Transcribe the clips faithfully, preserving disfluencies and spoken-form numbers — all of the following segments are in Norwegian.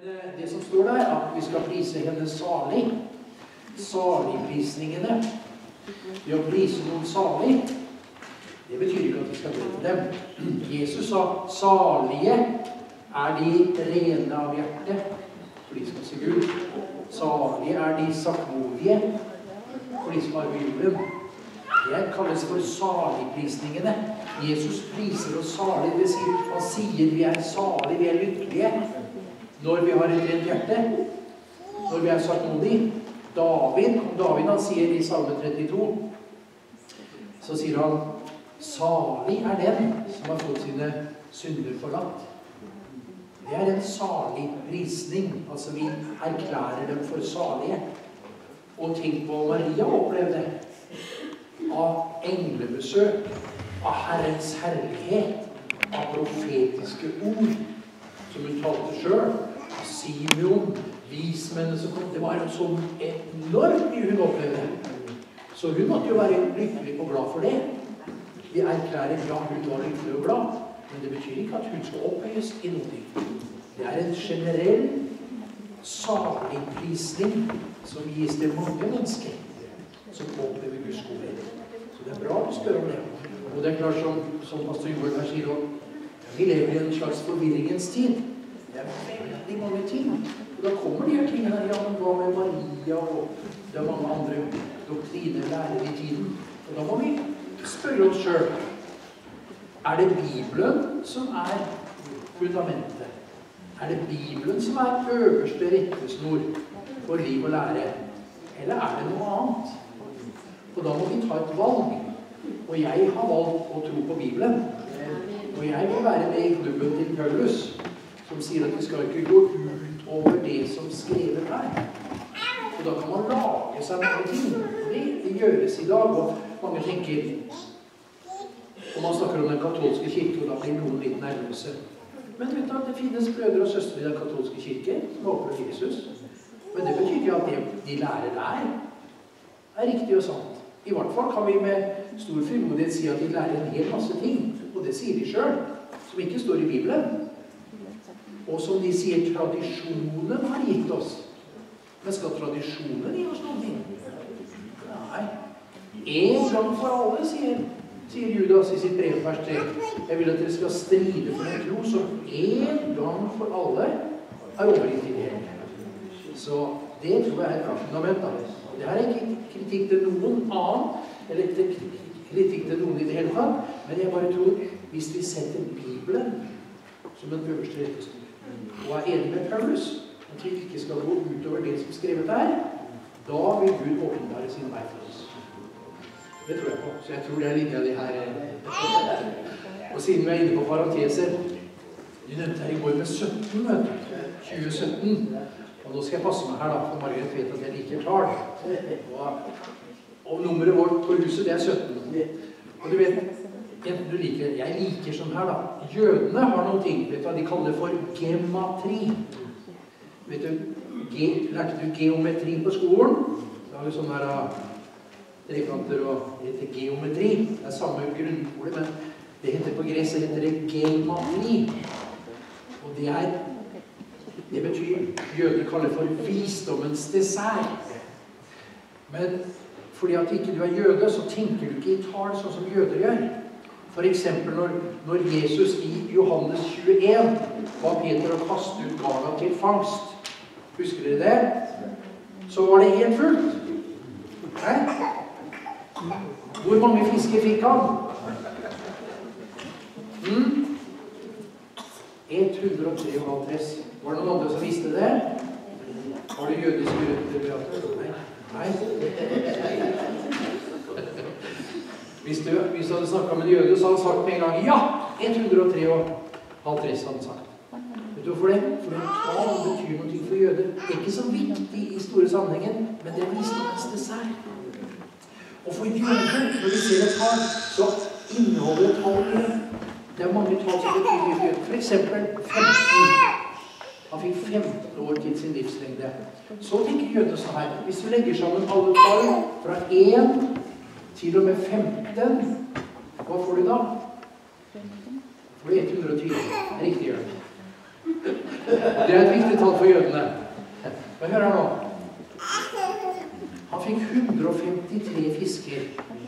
det som står der, at vi skal prise henne salig. Saligprisningene. Det å prise noen salig, det betyr ikke at vi skal be til dem. Jesus sa, salige er de rene av hjerte, for de skal se Gud. Salige er de saktmodige, for de som har Bibelen. Det kalles for saligprisningene. Jesus priser oss salig, det vil si, han sier vi er salige, vi er lykkelige, når vi har et rent hjerte, når vi er saktmodige. David, David han sier i Salme trettito, så sier han, salig er den som har fått sine synder forlatt. Det er en salig prisning, altså vi erklærer dem for salige. Og tenk på Maria opplevde av englebesøk, av Herrens herlighet, av profetiske ord, som hun talte selv, av Simeon, vismennene som kom. Det var jo så enormt mye hun opplevde. Så hun måtte jo være lykkelig og glad for det. Vi erklærer, ja, hun var lykkelig og glad, men det betyr ikke at hun skal opphøyes i noe. Det er en generell saligprisning som gis til mange mennesker som opplever Guds godhet. Så det er bra å spørre om det. Og det er klart, som, som pastor Joel her sier, vi lever i en slags forvirringens tid. Det er veldig mange ting. Og da kommer de her tingene her, ja, men hva med Maria, og det er mange andre doktriner lærer i tiden. Og da må vi spørre oss selv, er det Bibelen som er fundamentet? Er det Bibelen som er øverste rettesnor for liv og lære? Eller er det noe annet? Og da må vi ta et valg. Og jeg har valgt å tro på Bibelen. Og jeg vil være med i klubben til Paulus, som sier at vi skal ikke gå ut over det som skrevet her. Og da kan man lage seg mange ting. Det gjøres i dag, og mange tenker, og man snakker om den katolske kirke, og da blir noen litt nervøse. Men vet du at det finnes brødre og søstre i den katolske kirke som opplever Jesus. Men det betyr ikke at det de lærer der er riktig og sant. I hvert fall kan vi med stor frimodighet si at de lærer en hel masse ting, og det sier de selv, som ikke står i Bibelen. Og som de sier, tradisjonen har gitt oss. Men skal tradisjonen gi oss noen ting? Nei. En gang for alle, sier, sier Judas i sitt brev, vers tre. Jeg vil at dere skal stride for en tro som en gang for alle er overgitt til dere. Så det tror jeg er et fundament av det. Det her er ikke kritikk til noen annen, eller kritikk til noen i det hele tatt, men jeg bare tror, hvis vi setter Bibelen som en øverste rettesnor, og er enig med Paulus, at vi ikke skal gå utover det som skrevet der, da vil Gud åpenbare sin vei for oss. Det tror jeg på. Så jeg tror det er linja de her. Og siden vi er inne på parenteser, du nevnte her i går med sytten, vet du. tjue sytten. Og nå skal jeg passe meg her da, for Margaret vet at jeg liker tall. Og, og nummeret vårt på huset, det er sytten. Og du vet, enten du liker, jeg liker sånn her da. Jødene har noen ting, vet du hva de kaller det for gematri. Vet du, ge, lærte du geometri på skolen? Da har vi sånne her trekanter og det heter geometri. Det er samme grunnskole, men det heter på gresk, det heter det gematri. Og det er, det betyr, jødene kaller for visdommens dessert. Men fordi at ikke du er jøde, så tenker du ikke i tall sånn som jøder gjør. For eksempel når, når Jesus i Johannes tjueen var Peter å kaste ut garna til fangst. Husker dere det? Så var det helt fullt. Nei? Hvor mange fisker fikk han? Mm? hundre og treoghalvtreds. Var det noen andre som visste det? Var det jødiske røtter? Nei. Nei. Hvis du, hvis du hadde snakket med en jøde, så hadde han sagt med en gang, ja, hundre og treoghalvtreds hadde han sagt. Vet du hvorfor det? For en tal betyr noe for jøder. Det er ikke så viktig i store sammenhengen, men det er visdommens dessert. Og for jøder, når vi ser et tal, så inneholder et tal mye. Det er mange tal som betyr mye for jøder. For eksempel femten. Han fikk femten år til sin livslengde. Så tenker jøder sånn her. Hvis du legger sammen alle tall fra én til og med femten, hva får du da? Får du hundre og tyve. Det er riktig, gjør det. Det er et viktig tall for jødene. Hva hører han nå? Han fikk hundre og femtitre fisker.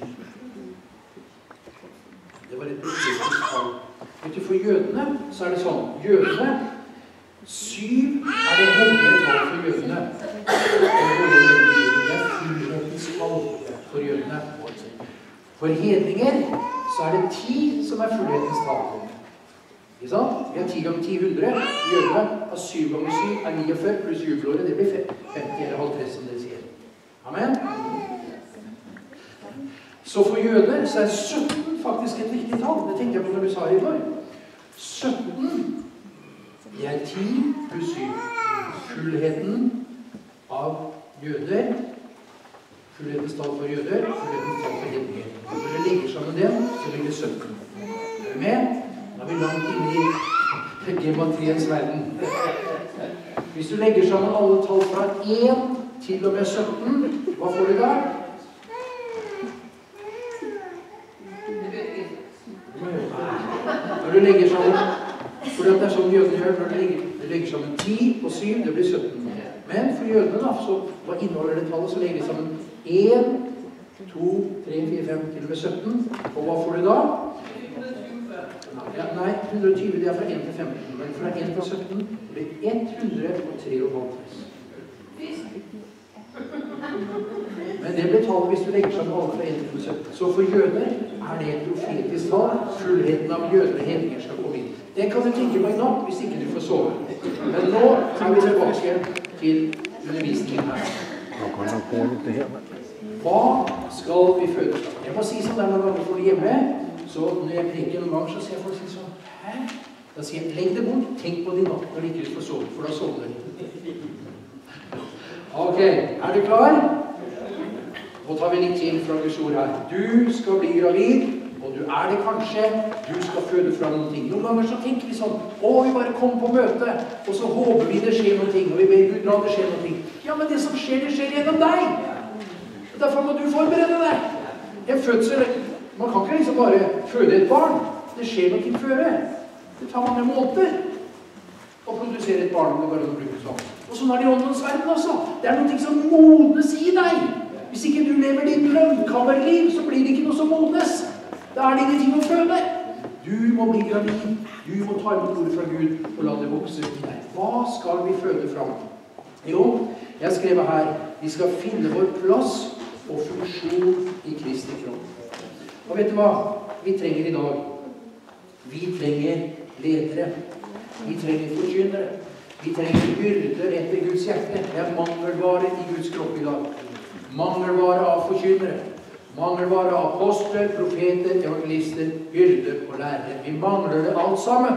Det var et besluttet tall. Vet du, for jødene så er det sånn. Jødene, syv er det hellige tall for jødene. Det er fullhetens tall for jødene. For hedninger så er det ti som er fullhetens tall. Ikke sant? Vi har ti ganger ti hundre. Jødene har syv ganger syv er niogfyrre pluss jubelåret. Det blir femti eller halvtreds som dere sier. Amen. Så for jøder så er sytten faktisk et viktig tall. Det tenkte jeg på når du sa det i går. sytten, det er ti pluss syv. Fullheten av jøder. Fullhetens tall for jøder. Fullhetens tall for hedninger. Når du legger sammen dem, så blir det sytten. Er du med? Da er vi langt inne i gematriens verden. Hvis du legger sammen alle tall fra én til og med sytten, hva får du da? Når du legger sammen, for det er sånn jødene gjør, når du legger, du legger sammen ti og syv, det blir sytten. Men for jødene da, så hva inneholder det tallet, så legger de sammen én, to, tre, fire, fem, til og med sytten. Og hva får du da? Ja, nei, hundre og tjue, det er fra én til femten, men fra én til sytten blir ett hundre og treoghalvtreds. Men det blir tallet hvis du legger sammen alle fra én til sytten. Så for jøder er det et profetisk tall. Fullheten av jøder og hedninger skal komme inn. Det kan du tenke meg nå, hvis ikke du får sove. Men nå er vi tilbake til undervisningen her. Hva skal vi føde? Jeg må si sånn der når vi får hjemme, så når jeg preker noen gang, så ser folk si sånn, hæ? Da sier jeg, legg det bort, tenk på det natt når du ikke får sove, for da sover du. Ok, er du klar? Nå tar vi litt til fra Guds ord her. Du skal bli gravid, og du er det kanskje. Du skal føde fra noen ting. Noen ganger så tenker vi sånn, å, vi bare kommer på møte, og så håper vi det skjer noen ting, og vi ber Gud la det skje noen ting. Ja, men det som skjer, det skjer gjennom deg. Derfor må du forberede deg. En fødsel, man kan ikke liksom bare føde et barn. Det skjer noe til føre. Det tar mange måneder å produsere et barn, om det bare kan bruke sånn. Og sånn er det i åndens verden også. Det er noe som modnes i deg. Hvis ikke du lever ditt lønnkammerliv, så blir det ikke noe som modnes. Da er det ingenting å føde. Du må bli gravid. Du må ta imot ordet fra Gud og la det vokse i deg. Hva skal vi føde fram? Jo, jeg skrev her, vi skal finne vår plass og funksjon i Kristi kropp. Og vet du hva vi trenger i dag? Vi trenger ledere. Vi trenger forkynnere. Vi trenger hyrder etter Guds hjerte. Det er mangelvare i Guds kropp i dag. Mangelvare av forkynnere. Mangelvare av apostler, profeter, evangelister, hyrder og lærere. Vi mangler det alt sammen.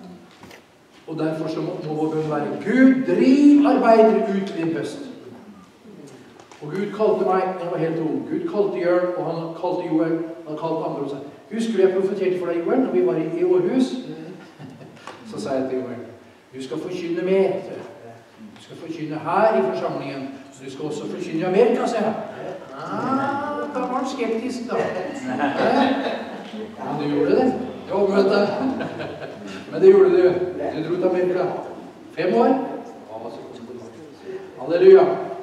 Og derfor så må vår bønn være Gud, driv arbeidere ut i din høst. Og Gud kalte meg, jeg var helt ung. Gud kalte Jørn, og han kalte Joel, han kalte andre og sa, husker du jeg profeterte for deg, Joel, når vi var i Århus? Så sa jeg til Joel, du skal forkynne mer. Du skal forkynne her i forsamlingen. Så du skal også forkynne i Amerika, sa jeg. Ah, da var han skeptisk da. Men du gjorde det. Det var møte. Men det gjorde du. Du dro til Amerika. Fem år. Halleluja.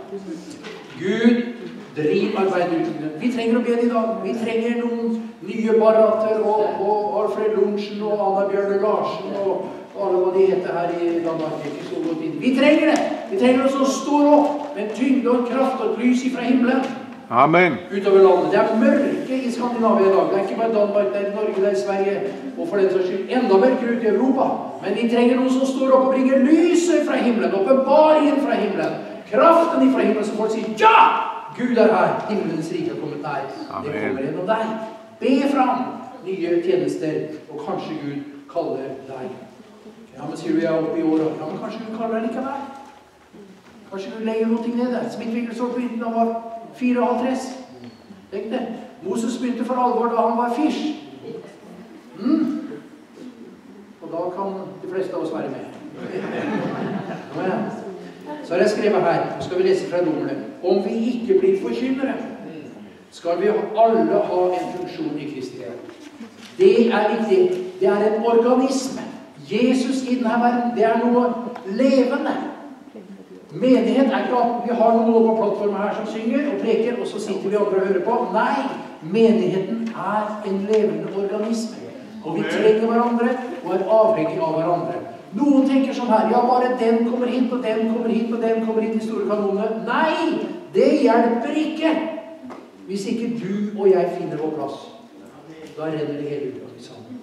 Gud, driv arbeidet ut. Vi trenger å be i dag. Vi trenger noen nye barater og, og Alfred Lundsen og Anna Bjørne Larsen og alle hva de heter her i Danmark. Vi trenger det. Vi trenger noe som står opp med tyngde og kraft og lys fra himmelen. Amen. Utover landet. Det er mørke i Skandinavia i dag. Det er ikke bare Danmark, det er Norge, det er Sverige, og for den saks skyld enda mørkere ut i Europa. Men vi trenger noen som står opp og bringer lyset fra himmelen, åpenbaringen fra himmelen, kraften fra himmelen, som folk sier, ja! Gud er her, himmelens rike har kommet nær. Det kommer gjennom deg. Be fram nye tjenester, og kanskje Gud kaller deg. Ja, men sier du jeg er oppe i året, ja, men kanskje Gud kaller deg likevel. Kanskje Gud legger noe nede. Smittvikelsår på uten han var fireoghalvtreds. Tenk det. Moses begynte for alvor da han var fisk. Mm. Og da kan de fleste av oss være med. Ja. Så har jeg skrevet her, skal vi lese fra Romerne. Om vi ikke blir forkynnere, skal vi alle ha en funksjon i Kristi. Det er viktig. Det er en organisme. Jesus i denne verden, det er noe levende. Menighet er ikke at vi har noen på plattformen her som synger og preker, og så sitter vi andre og hører på. Nei, menigheten er en levende organisme. Og vi trenger hverandre og er avhengig av hverandre. Noen tenker sånn her, ja, bare den kommer hit, og den kommer hit, og den kommer hit i store kanonene. Nei, det hjelper ikke. Hvis ikke du og jeg finner vår plass, da renner det hele ut av det sammen.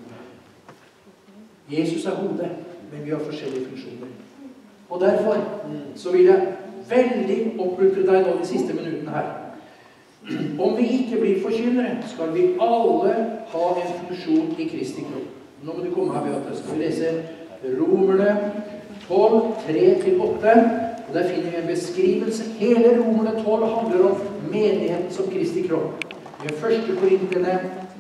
Jesus er hodet, men vi har forskjellige funksjoner. Og derfor så vil jeg veldig oppmuntre deg nå de siste minuttene her. Om vi ikke blir forkynnere, skal vi alle ha en funksjon i Kristi kropp. Nå må du komme her, Beate. Skal vi lese Romerne tolv, tre til åtte. Og der finner vi en beskrivelse. Hele Romerne tolv handler om menigheten som Kristi kropp. Vi har første Korinterne,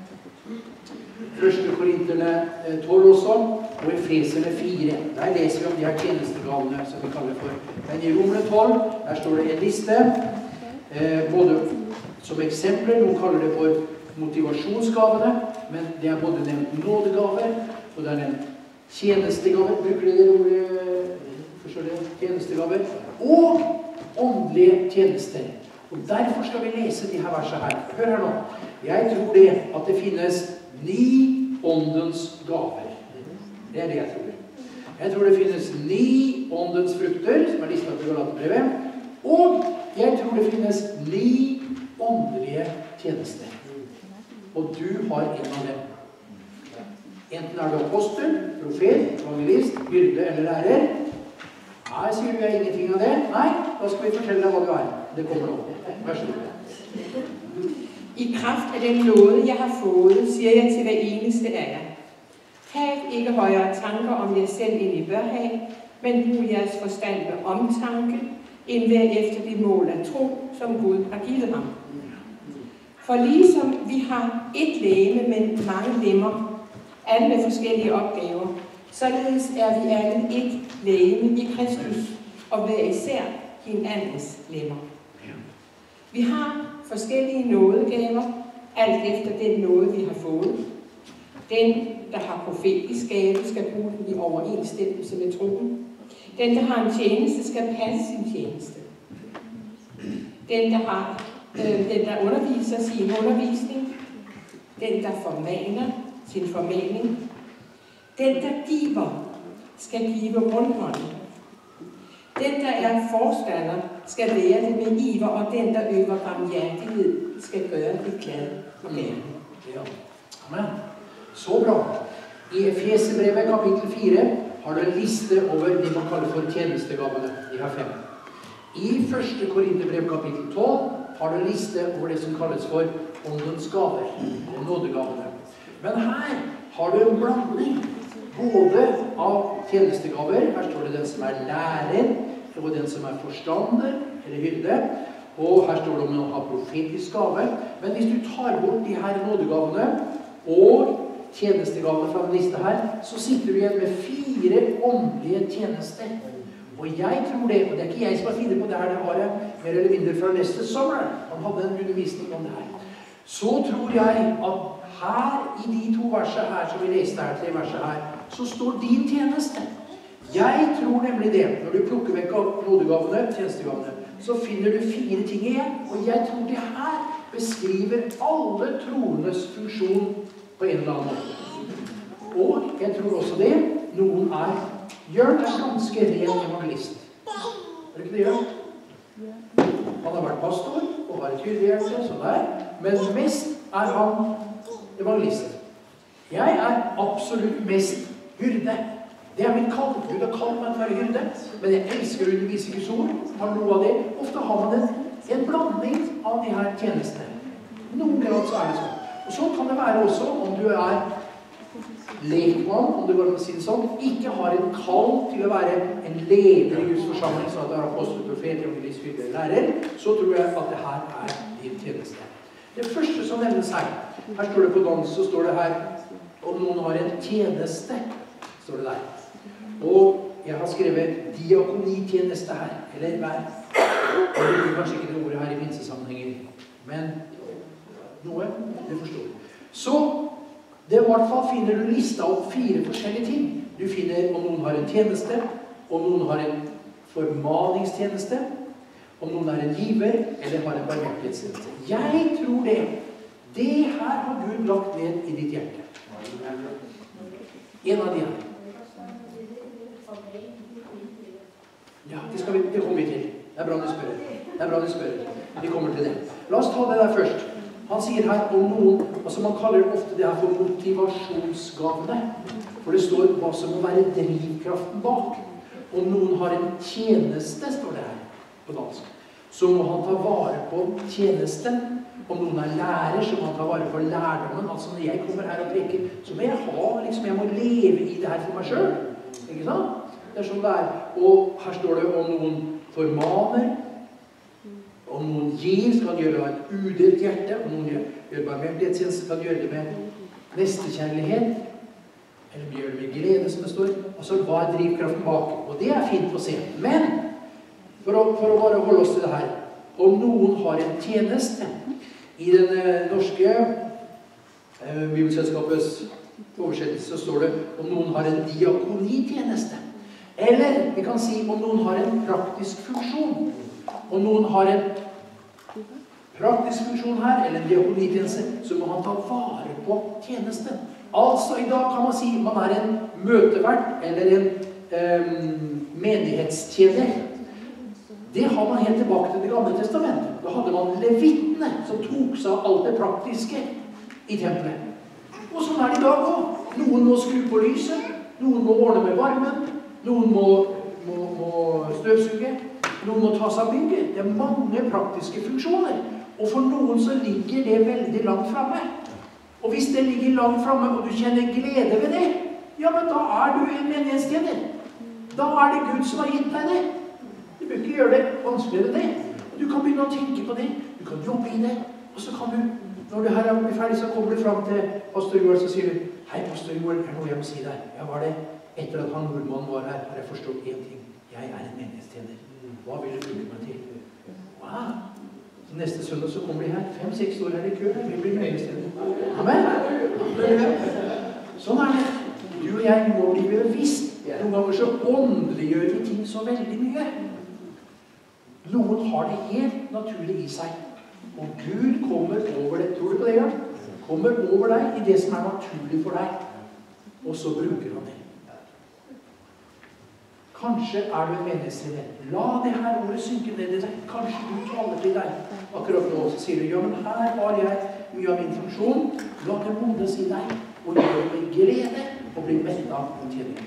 første Korinterne tolv også, og Efeserne fire. Der leser vi om de her tjenestegavene, som vi kaller for. Men i Romerne tolv, der står det en liste, eh, både som eksempler, noen kaller det for motivasjonsgavene, men det er både nevnt nådegaver, og det er nevnt tjenestegaver, bruker det det ordet, forstår det, tjenestegaver, og åndelige tjenester. Og derfor skal vi lese de her versene her. Hør her nå. Jeg tror det at det finnes ni åndens gaver. Det er det jeg tror. Jeg tror det finnes ni åndens frukter, som er listet til Galaterbrevet, og jeg tror det finnes ni åndelige tjenester. Og du har en av dem. Enten er du apostel, profet, evangelist, hyrde eller lærer. Nei, sier du er ingenting av det? Nei, da skal vi fortelle deg hva du er. Det kommer nå. Vær så god. I kraft af den nåde, jeg har fået, siger jeg til hver eneste af jer. Hav ikke højere tanker om jer selv, end I bør have, men brug jeres forstand med omtanke, end hver efter det mål af tro, som Gud har givet ham. For ligesom vi har et legeme, men mange lemmer, alle med forskellige opgaver, således er vi alle et legeme i Kristus, og hver især hinandens lemmer. Vi har forskellige nådegaver, alt efter den nåde, vi har fået. Den, der har profetisk gave, skal bruge den i overensstemmelse med troen. Den, der har en tjeneste, skal passe sin tjeneste. Den, der har øh, den, der underviser sin undervisning. Den, der formaner sin formaning. Den, der giver, skal give rundhånden. Den, der er forstander, skal være det med iver, og den, der øver barmhjertighed, skal gøre det glad og gerne. Ja. Amen. Så bra. I Efeserbrevet kapittel fire har du en liste over det man kaller for tjenestegavene. De har fem. I første Korinterbrev kapittel tolv har du en liste over det som kalles for åndens gaver, nådegavene. Men her har du en blanding både av tjenestegaver. Her står det den som er lærer, og den som er forstander, eller hyrde. Og her står det om å ha profetisk gave. Men hvis du tar bort de her nådegavene og tjenestegavene fra den liste her, så sitter du igjen med fire åndelige tjenester. Og jeg tror det, og det er ikke jeg som har funnet på det her, det har jeg mer eller mindre fra neste sommer. Han hadde en undervisning om det her. Så tror jeg at her i de to versene her, som vi leste her, tre verser her, så står din tjeneste. Jeg tror nemlig det, når du plukker vekk nådegavene, tjenestegavene, så finner du fire ting igjen, og jeg tror det her beskriver alle troendes funksjon på en eller annen måte. Og jeg tror også det, noen er, Jørn er ganske ren evangelist. Er det ikke det, Jørn? Han har vært pastor, og har et hyrdehjerte, sånn der, men mest er han evangelist. Jeg er absolutt mest hyrde. Det er mitt kall. Gud har kalt meg til å være hyrde, men jeg elsker å undervise Guds ord, har noe av det. Ofte har man en, en blanding av de her tjenestene. Noen grad så er det sånn. Og så kan det være også, om du er lekmann, om det går an å si det sånn, ikke har en kall til å være en leder i Guds forsamling, sånn at du er apostel, profet, evangelist, hyrde, lærer, så tror jeg at det her er din tjeneste. Det første som nevnes her, her står det på dans, så står det her, om noen har en tjeneste, står det der. Og jeg har skrevet diakonitjeneste her, eller hver. Jeg bruker kanskje ikke det ordet her i pinsesammenhenger, men noe, det forstår du. Så, det i hvert fall finner du lista opp fire forskjellige ting. Du finner om noen har en tjeneste, om noen har en formaningstjeneste, om noen er en giver, eller har en barmhjertighetstjeneste. Jeg tror det. Det her har Gud lagt ned i ditt hjerte. En av de her. Ja, det, skal vi, det kommer vi til. Det er bra du spør. Det er bra du spør. Vi kommer til det. La oss ta det der først. Han sier her om noen, altså man kaller ofte det her for motivasjonsgavene. For det står hva som må være drivkraften bak. Om noen har en tjeneste, står det her på dansk, så må han ta vare på tjenesten. Om noen er lærer, så må han ta vare på lærdommen. Altså når jeg kommer her og preker, så må jeg ha, liksom, jeg må leve i det her for meg selv. Ikke sant? Det er sånn det er. Og her står det om noen formaner, om noen gir, skal han gjøre det av et udelt hjerte, om noen gjør, gjør barmhjertighetstjeneste, kan gjøre det med nestekjærlighet, eller gjør det med glede, som det står. Altså, hva er drivkraften bak? Og det er fint å se. Men, for å, for å bare holde oss til det her, om noen har en tjeneste, i den eh, norske eh, Bibelselskapets oversettelse så står det om noen har en diakonitjeneste. Eller vi kan si om noen har en praktisk funksjon. Om noen har en praktisk funksjon her, eller en diakonitjeneste, så må han ta vare på tjenesten. Altså i dag kan man si man er en møtevert, eller en eh, menighetstjener. Det har man helt tilbake til det gamle testamentet. Da hadde man levittene som tok seg av alt det praktiske i tempelet. Og sånn er det i dag også. Noen må skru på lyset, noen må ordne med varmen, noen må, må, må støvsuge, noen må ta seg av bygget. Det er mange praktiske funksjoner. Og for noen så ligger det veldig langt fremme. Og hvis det ligger langt fremme, og du kjenner glede ved det, ja, men da er du en menighetstjener. Da er det Gud som har gitt deg det. Du bør ikke gjøre det vanskeligere det. Du kan begynne å tenke på det. Du kan jobbe i det. Og så kan du, når du her er ferdig, så kommer du frem til pastor Joel, så sier du, hei, pastor Joel, er noe jeg må si deg. Ja, var det? Etter at han nordmannen var her, har jeg forstått en ting. Jeg er en menighetstjener. Hva vil du bruke meg til? Wow! Så neste søndag så kommer de her. Fem-seks år her i kø. Vi blir menighetstjener. Amen! Sånn er det. Du og jeg må bli bevisst. Noen ganger så åndeliggjør vi ting så veldig mye. Noen har det helt naturlig i seg. Og Gud kommer over det. Tror du på det, ja? Kommer over deg i det som er naturlig for deg. Og så bruker han det. Kanskje er du en menighetsleder. La det her ordet synke ned i deg. Kanskje du taler til deg. Akkurat nå så sier du, ja, men her har jeg mye av min funksjon. La det modes i deg. Og gjør det med glede og bli mettet av tjening.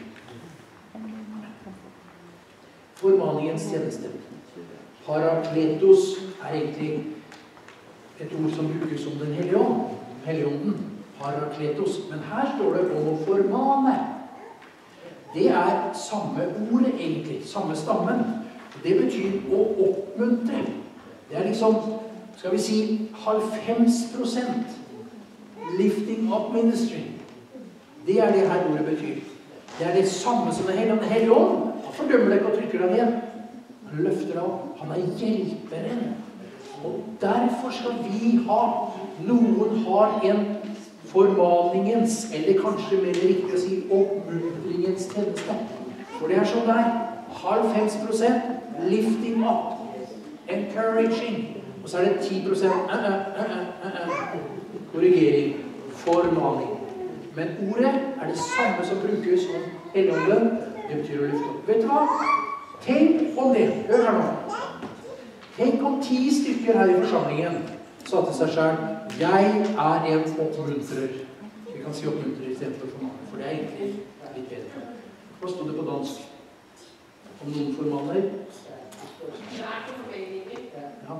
Formaningens tjeneste. Parakletos er egentlig et ord som brukes som den hellige ånd. Helligånden. Parakletos. Men her står det om å formane. Det er samme ordet egentlig. Samme stammen. Det betyr å oppmuntre. Det er liksom, skal vi si, halvfems prosent lifting up ministry. Det er det her ordet betyr. Det er det samme som den hellige ånd. Han fordømmer deg ikke og trykker deg ned. Han løfter deg opp. Han er hjelperen. Og derfor skal vi ha, noen har en formaningens, eller kanskje mer riktig å si oppmuntringens tjeneste. For det er sånn der. Halvfems prosent lifting up. Encouraging. Og så er det ti prosent uh, uh, uh, uh, uh, korrigering. Formaning. Men ordet er det samme som brukes om helligånden. Det betyr å løfte opp. Vet du hva? Tenk om det. Hør her nå. Tenk om ti stykker her i forsamlingen sa til seg selv, jeg er en oppmuntrer. Vi kan si oppmuntrer i stedet for formaner, for det er egentlig litt bedre. Hva stod det på dansk? Om noen formaner? Ja.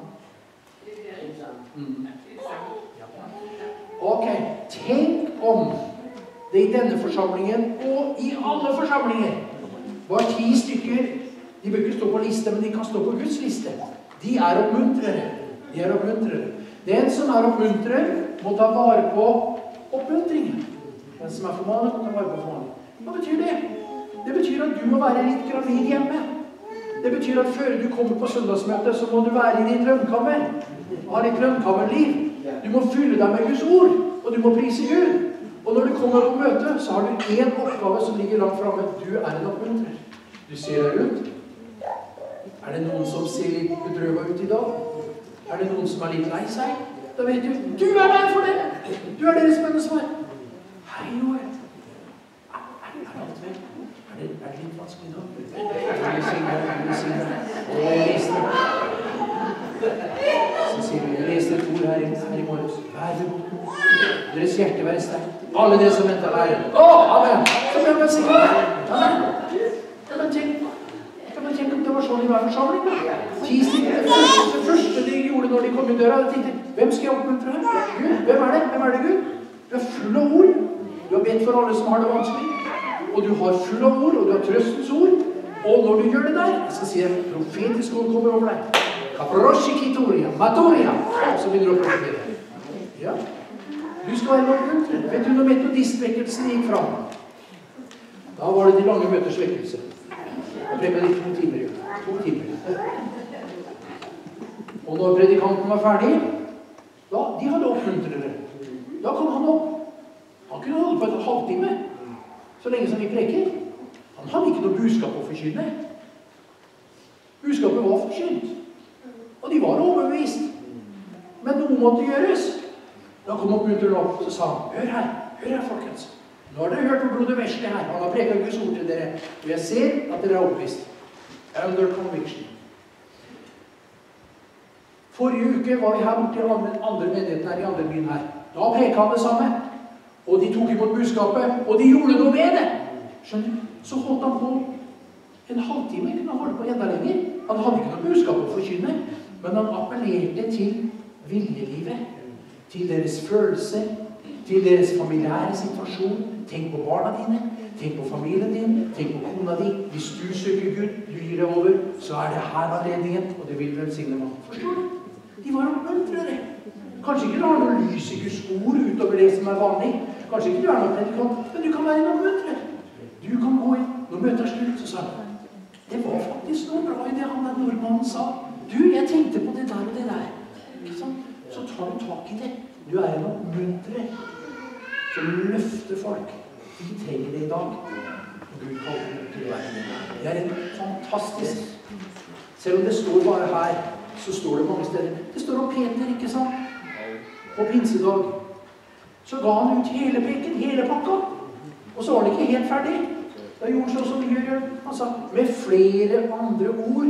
Mm. Ja. Ok, tenk om det i denne forsamlingen, og i alle forsamlinger, var ti stykker. De bør ikke stå på liste, men de kan stå på Guds liste. De er oppmuntrere. De er oppmuntrere. Den som er oppmuntrer, må ta vare på oppmuntringen. Den som er formanet, må ta vare på formanet. Hva betyr det? Det betyr at du må være litt gravid hjemme. Det betyr at før du kommer på søndagsmøte, så må du være i ditt lønnkammer. Ha ditt lønnkammerliv. Du må fylle deg med Guds ord, og du må prise Gud. Og Og når du kommer på møte, så har du en oppgave som ligger langt fremme. Du er en oppmuntrer. Du ser deg rundt. Er det noen som ser litt bedrøvet ut i dag? Er det noen som er litt lei seg? Da vet du, du er der for det! Du er deres bønnesvar. Hei, Joel. Er det alt vel? Er det, er det litt vanskelig da? Er det synger, er det synger? Og jeg leste Så sier vi, jeg leste et ord her, her i morges. Vær ved godt. Deres hjerte være sterkt. Alle dere som venter være. Å, amen! Så ble jeg bare sikker. Amen. Ja, men tenk, men tenk om det var sånn i hver forsamling. Det første de gjorde når de kom i døra, de tenkte, hvem skal jeg oppmuntre her? Gud, hvem er det? Hvem er det, Gud? Du er full av ord. Du har bedt for alle som har det vanskelig. Og du har full av ord, og du har trøstens ord. Og når du gjør det der, jeg skal si at profetisk ord kommer over deg. Kaproshikitoria, matoria. Så begynner du å profetere. Ja. Du skal være oppmuntret. Vet du når metodistvekkelsen gikk fram? Da var det de lange møters vekkelse. Da ble det to timer. To timer. Og når predikanten var ferdig, da, de hadde oppmuntrere. Da kom han opp. Han kunne holde på et halvtime, så lenge som vi preker. Han hadde ikke noe budskap å forkynne. Budskapet var forkynt. Og de var overbevist. Men noe måtte gjøres. Da kom oppmuntreren opp, så sa han, hør her, hør her, folkens. Nå har dere hørt på broder Wesley her. Han har preket Guds ord til dere. Og jeg ser at dere er overbevist. Under conviction. Forrige uke var vi her borte i andre, andre menigheter her i andre byen her. Da preket han det samme. Og de tok imot budskapet, og de gjorde noe med det. Skjønner du? Så holdt han på en halvtime, kunne han holde på enda lenger. Han hadde ikke noe budskap å forkynne, men han appellerte til viljelivet, til deres følelse, til deres familiære situasjon. Tenk på barna dine, tenk på familien din, tenk på kona di. Hvis du søker Gud, du gir det over, så er det her anledningen, og det vil velsigne meg. Forstår du? De var oppmuntrere. Kanskje ikke du har noe lys i Guds ord utover det som er vanlig. Kanskje ikke du er noe predikant, men du kan være en oppmuntrer. Du kan gå inn. Når møtet er slutt, så sa han, det var faktisk noe bra i det han der nordmannen sa. Du, jeg tenkte på det der og det der. Ikke sant? Så tar du tak i det. Du er en oppmuntrer som løfter folk. De trenger det i dag. Og Gud kaller det til å være med. Det er en fantastisk. Selv om det står bare her, så står det mange steder. Det står om Peter, ikke sant? På pinsedag. Så ga han ut hele preken, hele pakka. Og så var det ikke helt ferdig. Da gjorde han sånn som vi gjør. Han sa, med flere andre ord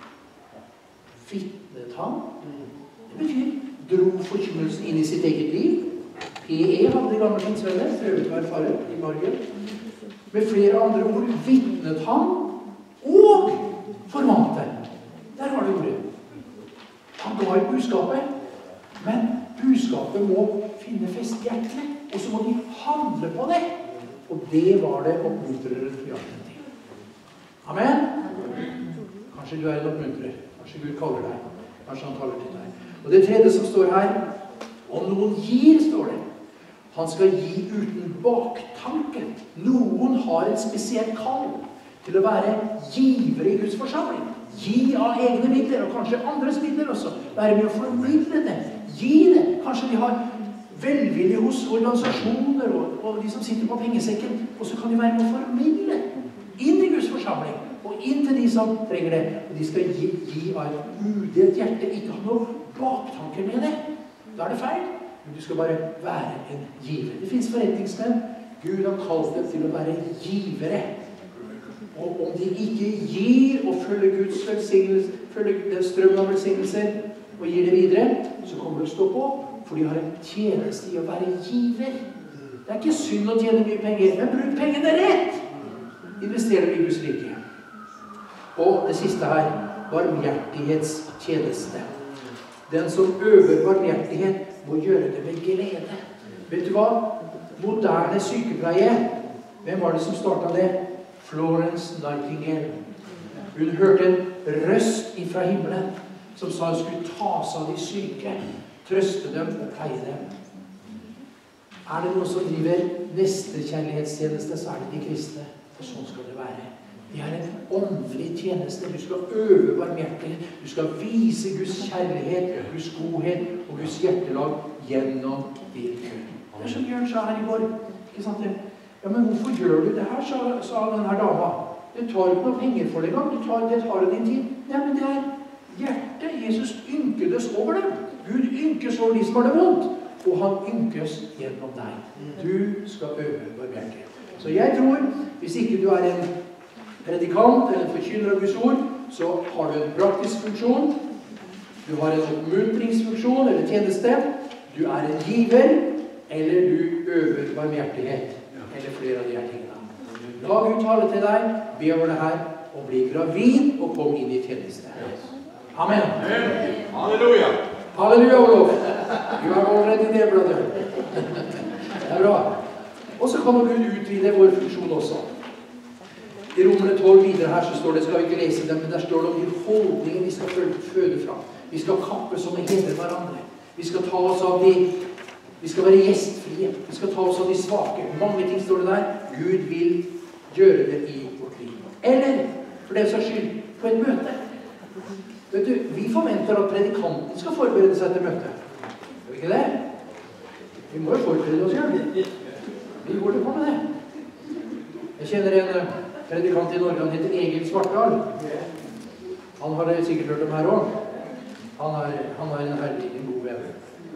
vittnet han. Det betyr, dro forkynnelsen inn i sitt eget liv. P E hadde de gamle pinsevenner, prøvet å erfare i Norge. Med flere andre ord vittnet han og formante. Der var det ordet. Han ga ut budskapet, men budskapet må finne fest i hjertene, og så må de handle på det. Og det var det oppmuntrere til hjertet til. Amen? Kanskje du er en oppmuntrer. Kanskje Gud kaller deg. Kanskje han kaller til deg. Og det tredje som står her, om noen gir, står det. Han skal gi uten baktanke. Noen har et spesielt kall til å være giver i Guds forsamling. Gi av egne midler, og kanskje andres midler også. Være med å formidle det. Gi det. Kanskje de har velvilje hos organisasjoner og, og de som sitter på pengesekken, og så kan de være med å formidle inn i Guds forsamling, og inn til de som trenger det. Og de skal gi, gi av et udelt hjerte, ikke ha noe baktanker med det. Da er det feil. Men du skal bare være en giver. Det finnes forretningsmenn. Gud har kalt dem til å være givere. Og om de ikke gir og følger Guds velsignelse, følger strømmen av velsignelser, og gir det videre, så kommer det å stå på. For de har en tjeneste i å være giver. Det er ikke synd å tjene mye penger, men bruk pengene rett. Invester i Guds rike. Og det siste her, barmhjertighetstjeneste. Den som øver barmhjertighet må gjøre det med glede. Vet du hva? Moderne sykepleie. Hvem var det som startet det? Florence Nightingale. Hun hørte en røst ifra himmelen som sa hun skulle ta seg av de syke. Trøste dem og pleie dem. Er det noen som driver nestekjærlighetstjeneste, så er det de kristne. Og sånn skal det være. Det er en åndelig tjeneste. Du skal øve barmhjertighet. Du skal vise Guds kjærlighet, Guds godhet og Guds hjertelag gjennom din Gud. Det er som Bjørn sa her i går. Ikke sant? Ja, men hvorfor gjør du det her, sa, sa denne dama. Du tar ikke noe penger for det engang. Du tar, det tar din tid. Ja, men det er hjertet. Jesus ynkedes over dem. Gud ynkes over de som har det vondt. Og han ynkes gjennom deg. Du skal øve barmhjertighet. Så jeg tror, hvis ikke du er en predikant eller en forkynner av Guds ord, så har du en praktisk funksjon. Du har en oppmuntringsfunksjon eller tjeneste. Du er en giver, eller du øver barmhjertighet. Eller flere av de her tingene. La Gud tale til deg, be over det her, og bli gravid og kom inn i tjeneste. Amen. Halleluja. Halleluja, Olof. Du er allerede det, brother. Det er bra. Og så kan Gud utvide vår funksjon også. I Romerne tolv videre her så står det, skal vi ikke lese dem, men der står det om de holdninger vi skal føde fra. Vi skal kappe som å hedre hverandre. Vi skal ta oss av de, vi skal være gjestfrie. Vi skal ta oss av de svake. Mange ting står det der. Gud vil gjøre det i vårt liv. Eller, for det saks skyld, på et møte. Vet du, vi forventer at predikanten skal forberede seg til møte. Gjør vi ikke det? Vi må jo forberede oss selv. Vi går det på med det. Jeg kjenner en predikant i Norge, han heter Egil Svartdal. Han har det sikkert hørt om her også. Han er, han er en herlig, en god venn.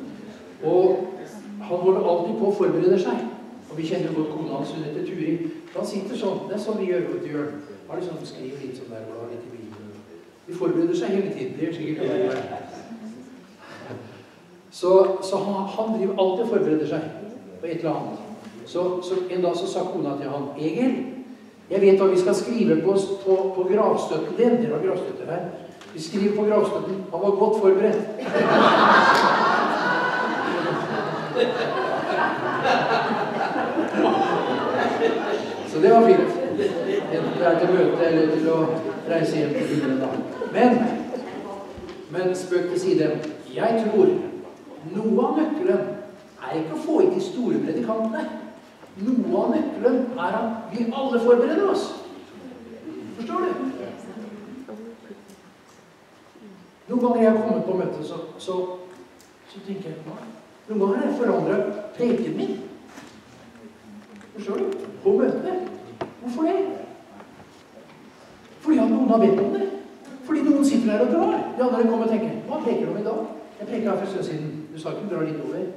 Og han holder alltid på å forberede seg. Og vi kjenner godt kona hans, hun heter Turi. Han sitter sånn, det er sånn vi gjør, vet du, gjør. Har de sånn, skriver litt sånn der, og har litt i bilen. De forbereder seg hele tiden, det gjør sikkert det der. Så, så han, han driver alltid og forbereder seg på et eller annet. Så, så en dag så sa kona til han, Egil, jeg vet hva vi skal skrive på, på, på gravstøtten din. Det var gravstøtter her. Vi skriver på gravstøtten. Han var godt forberedt. Så det var fint. Enten det er til møte eller til å reise hjem til himmelen da. Men, men spøk til side. Jeg tror noe av nøkkelen er ikke å få inn de store predikantene. Noe av nøkkelen er at vi alle forbereder oss. Forstår du? Noen ganger jeg har kommet på møte, så, så, så tenker jeg, hva? Noen ganger har jeg forandret preken min. Forstår du? På møte. Hvorfor det? Fordi at noen har bedt om det. Fordi noen sitter der og drar. De andre kommer og tenker, hva preker du om i dag? Jeg preker her for stund siden. Du sa ikke dra litt over.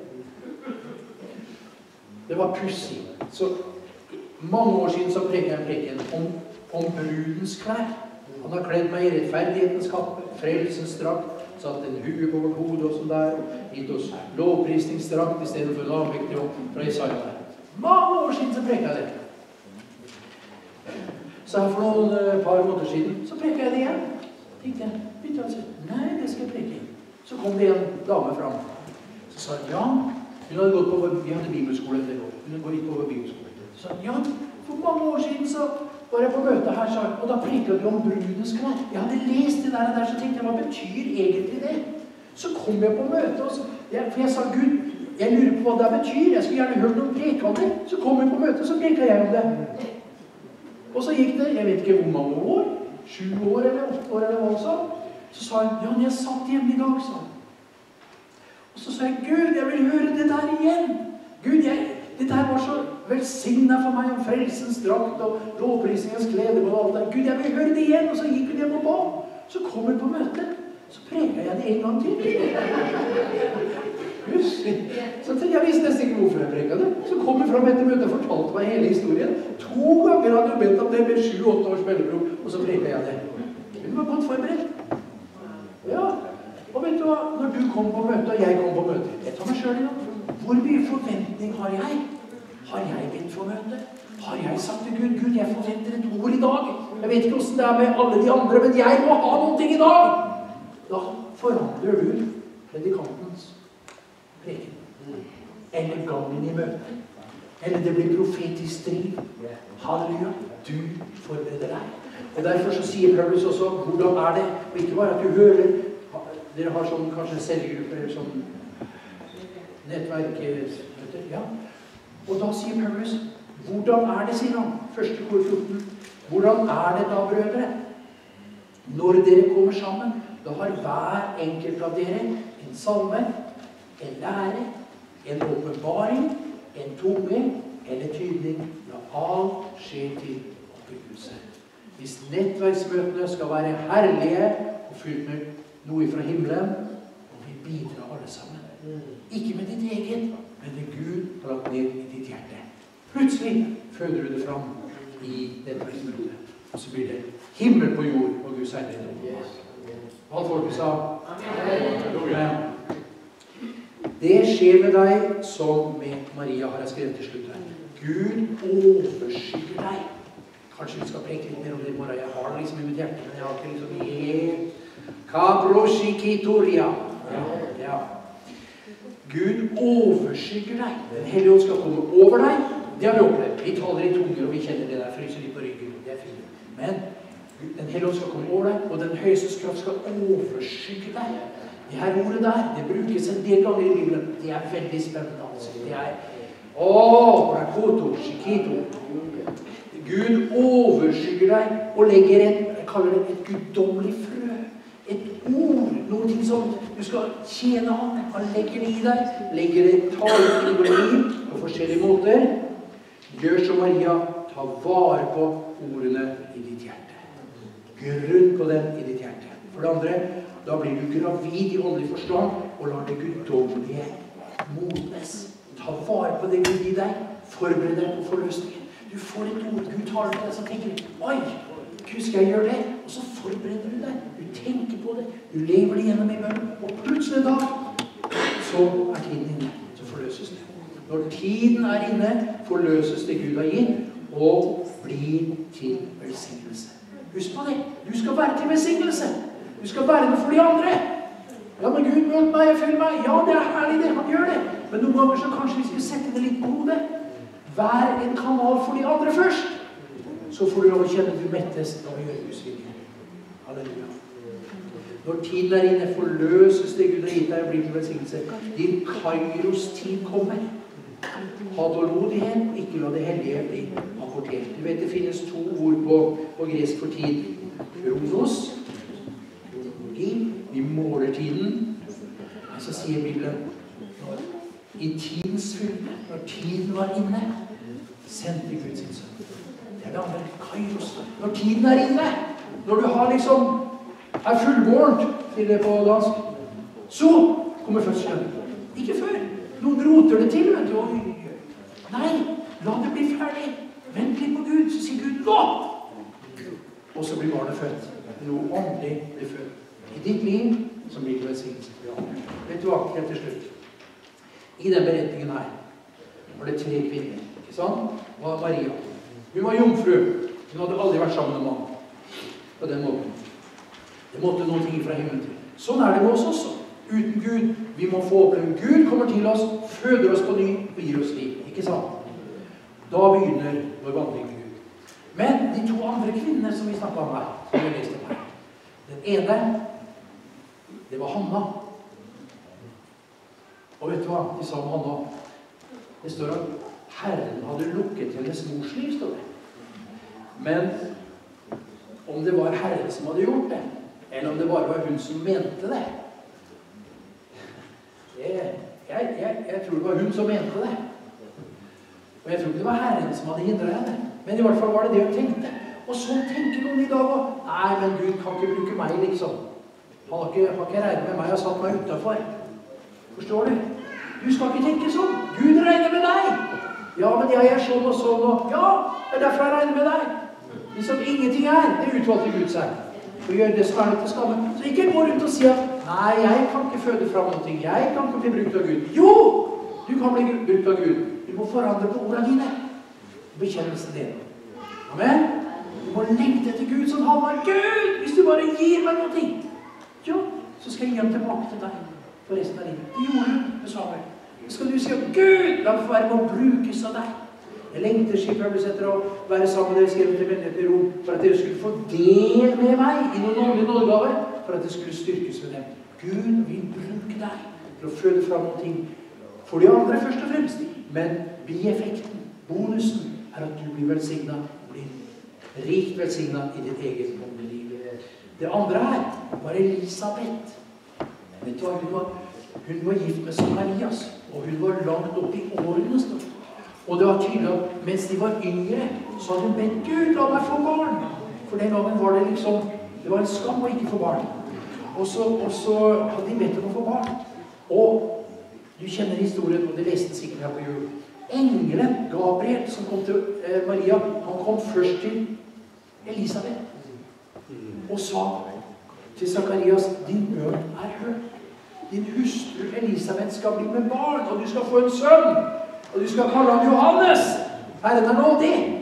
Det var pussig. Så mange år siden så preker jeg en preken om, om brudens klær. Han har kledd meg i rettferdighetens kappe, frelsens drakt, satt en hue på vårt hode og sånn der, og gitt oss lovprisningsdrakt i stedet for en avmektig ånd fra Isaiah der. Mange år siden så preker jeg det. Så her for noen uh, par måneder siden, så preker jeg det igjen. Tenkte jeg, begynte jeg å si, nei, det skal jeg preke. Så kom det en dame fram. Så sa hun, ja, hun hadde gått på, vi hadde bibelskole etter år. Hun hadde gått på vår bibelskole. Så sa hun, ja, for mange år siden så var jeg på møte her, sa, og da preket du om brudens klær. Jeg hadde lest det der og der, så tenkte jeg, hva betyr egentlig det? Så kom jeg på møte, og så, jeg, for jeg sa, Gud, jeg lurer på hva det betyr. Jeg skulle gjerne hørt noen preke om det. Så kom jeg på møte, så preket jeg om det. Og så gikk det, jeg vet ikke hvor mange år, sju år eller åtte år eller hva så. Så sa jeg, ja, jeg satt hjemme i dag, sa han. Og så sa jeg, Gud, jeg vil høre det der igjen. Gud, jeg, det der var så velsignet for meg om frelsens drakt og lovprisningens klede og alt der. Gud, jeg vil høre det igjen. Og så gikk vi hjem og ba. Så kom vi på møte. Så preker jeg det en gang til. Husk. Så jeg visste nesten ikke hvorfor jeg preket det. Så kom vi fram etter møtet og fortalte meg hele historien. To ganger hadde jeg bedt om det med sju, åtte års mellomrom, og så preket jeg det. Men det var godt forberedt. Ja. Og vet du hva? Når du kom på møte, og jeg kom på møte, jeg tar meg selv igjen. Hvor mye forventning har jeg? Har jeg bedt for møte? Har jeg sagt til Gud, Gud, jeg forventer et ord i dag. Jeg vet ikke hvordan det er med alle de andre, men jeg må ha noen ting i dag. Da forandrer du predikantens preken. Eller gangen i møte. Eller det blir profetisk strid. Halleluja, du forbereder deg. Og derfor så sier Paulus også, hvordan er det? Og ikke bare at du hører, dere har sånn kanskje selvgrupper, eller sånn nettverk, ja. Og da sier Paulus, hvordan er det, sier han, første kor fjorten, hvordan er det da, brødre? Når dere kommer sammen, da har hver enkelt av dere en salme, en lære, en åpenbaring, en tunge, eller tydning, la alt skje til oppbyggelse. Hvis nettverksmøtene skal være herlige og fylt med noe fra himmelen, må vi bidra alle sammen. Ikke med ditt eget, men det Gud har lagt ned i ditt hjerte. Plutselig føder du det fram i nettverksmøtet. Og så blir det himmel på jord og Guds herlighet. Hva folket sa? Amen. Det skjer med deg som med Maria har jeg skrevet til slutt her. Gud overskygger deg. Kanskje vi skal preke litt mer om det i morgen. Jeg har det liksom i mitt hjerte, men jeg har ikke liksom helt... Kabroshikitoria. Ja, ja. Gud overskygger deg. Den hellige ånd skal komme over deg. Det har vi opplevd. Vi taler i tunger, og vi kjenner det der, fryser litt på ryggen. Det er fint. Men den hellige ånd skal komme over deg, og den høyestes kraft skal overskygge deg. Det her ordet der, det brukes en del ganger i Bibelen. Det er veldig spennende, altså. Det er... Åh, rakoto, shikito. Gud overskygger deg og legger et, jeg kaller det et guddommelig frø. Et ord, noe ting som du skal tjene han. Han legger det i deg, legger det taler i vår liv på forskjellige måter. Gjør som Maria, ta vare på ordene i ditt hjerte. Grunn på dem i ditt hjerte. For det andre, da blir du gravid i åndelig forstand og lar det guddommelige modnes. Ta vare på det Gud i deg, forbered deg på forløsningen. Du får et ord, Gud taler til deg, så tenker du, oi, Gud skal jeg gjøre det? Og så forbereder du deg, du tenker på det, du lever det gjennom i bønnen, og plutselig da, så er tiden inne, så forløses det. Når tiden er inne, forløses det Gud har gitt, og blir til velsignelse. Husk på det, du skal være til velsignelse. Du skal være det for de andre. Ja, men Gud møter meg, jeg føler meg. Ja, det er herlig det, han gjør det. Men noen ganger så kanskje vi skal sette det litt på hodet. Vær en kanal for de andre først. Så får du lov å kjenne du mettes av å gjøre Guds vilje. Halleluja. Når tiden er inne, forløses det Gud har gitt deg og blir til velsignelse. Din kairos tid kommer. Ha tålmodighet, og ikke la det hellige bli apportert. Du vet, det finnes to ord på, på gresk for tid. Kronos, kronologi, vi måler tiden. Men så sier Bibelen, når, i tidens fylde, når tiden var inne, sendte Gud sin sønn. Det er det andre, kairos. Når tiden er inne, når du har liksom, er fullbårent, til det på dansk, så kommer fødselen. Ikke før. Noen roter det til, vet du. Nei, la det bli ferdig. Vent litt på Gud, så sier Gud, nå! Og så blir barnet født. Noe åndelig blir født. I ditt liv, som blir til velsignelse. Vet du hva, helt til slutt. I den beretningen her, var det tre kvinner, ikke sant? Det var Maria. Hun var jomfru. Hun hadde aldri vært sammen med mann. På den måten. Det måtte noen ting fra himmelen til. Sånn er det med oss også. Uten Gud, vi må få oppleve. Gud kommer til oss, føder oss på ny og gir oss liv. Ikke sant? Da begynner vår vandring med Gud. Men de to andre kvinnene som vi snakket om her, som vi leste om her, den ene, det var Hanna. Og vet du hva? De sa om Hanna. Det står at Herren hadde lukket hennes mors liv, står det. Men om det var Herren som hadde gjort det, eller om det bare var hun som mente det, det jeg, jeg, jeg tror det var hun som mente det. Og jeg tror ikke det var Herren som hadde hindret henne. Men i hvert fall var det det hun tenkte. Og så tenker noen i dag også, nei, men Gud kan ikke bruke meg, liksom. Han har ikke, har ikke regnet med meg og satt meg utenfor. Forstår du? Du skal ikke tenke sånn. Gud regner med deg. Ja, men jeg er sånn og sånn og... Ja, det er derfor jeg regner med deg. Liksom ingenting er, det utvalgte Gud seg. For å gjøre det som er litt til skade. Så ikke gå rundt og si at, nei, jeg kan ikke føde fram noe. Jeg kan ikke bli brukt av Gud. Jo, du kan bli brukt av Gud. Du må forandre på ordene dine. Bekjennelsen din. Amen. Du må lengte etter Gud som han var. Gud, hvis du bare gir meg noe, jo, så skal jeg gi ham tilbake til deg for resten av livet. Det gjorde du med Samuel. Så skal du si at Gud, la meg få være med å brukes av deg. Jeg lengter skipet etter å være sammen med dere skrevet til menigheten i Rom, for at dere skulle få del med meg i noen åndelige nådegaver, for at det skulle styrkes med dem. Gud vil bruke deg til å føde fram noen ting for de andre først og fremst. Men bieffekten, bonusen, er at du blir velsignet, blir rikt velsignet i ditt eget åndelige liv. Det andre her var Elisabeth. Vet du hva? Hun var, hun var gift med Sakarias, og hun var langt opp i årene. Og det var tydelig at mens de var yngre, så hadde de bedt Gud, la meg få barn. For den gangen var det liksom, det var en skam å ikke få barn. Og så, og så hadde de bedt om å få barn. Og du kjenner historien, og det leste den sikkert her på jul. Engelen Gabriel, som kom til eh, Maria, han kom først til Elisabeth. Og sa til Zakarias, din bønn er hørt. Din hustru Elisabeth skal bli med barn, og du skal få en sønn. Og du skal kalle ham Johannes. Herren er nådig.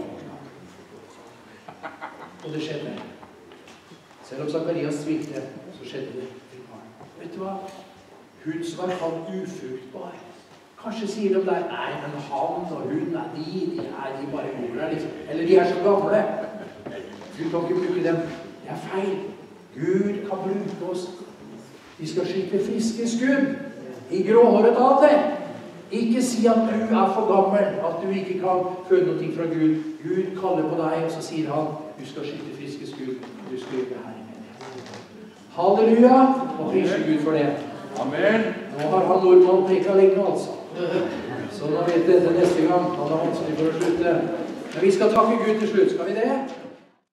Og det skjedde. Selv om Zakarias tvilte, så skjedde det. Vet du hva? Hun som er kalt ufruktbar. Kanskje sier de der, nei, men han og hun, nei, de, de er de bare bor der, liksom. Eller de er så gamle. Du kan ikke bruke dem. Det er feil. Gud kan bruke oss. Vi skal skyte friske skudd i gråhåret alder. Ikke si at du er for gammel, at du ikke kan føle noe fra Gud. Gud kaller på deg, og så sier han, du skal skyte friske skudd. Du skal gjøre det her i menigheten. Halleluja, og priser Gud for det. Amen. Nå har han nordmann preket lenge, altså. Så nå vet dere neste gang. Han er vanskelig for å slutte. Men vi skal takke Gud til slutt. Skal vi det?